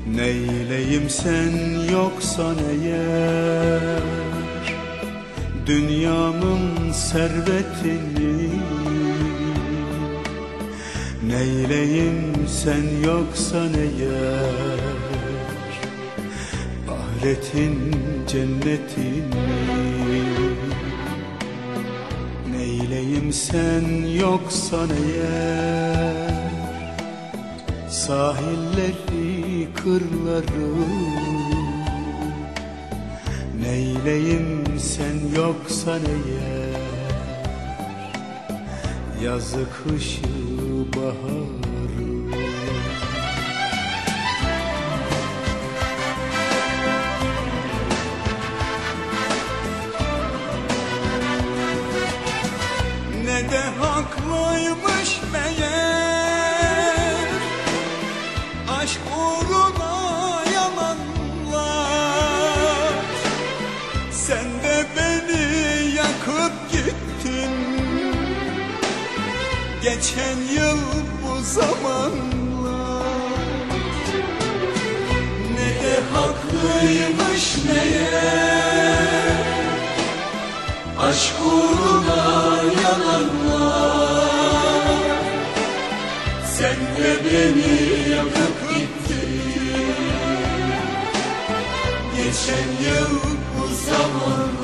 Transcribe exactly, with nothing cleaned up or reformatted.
Neyleyim sen yoksan eğer dünyamın servetini? Neyleyim sen yoksan eğer ahiretin cennetini? Neyleyim sen yoksan eğer sahilleri, kırları? Neyleyim sen yoksan eğer yazı, kışı, baharı? Ne de haklıymış meğer aşk uğruna yananlar. Sen de beni yakıp gittin geçen yıl bu zamanlar. Ne de haklıymış meğer aşk uğruna yananlar. Sen de beni yakıp gittin geçen yıl bu zaman.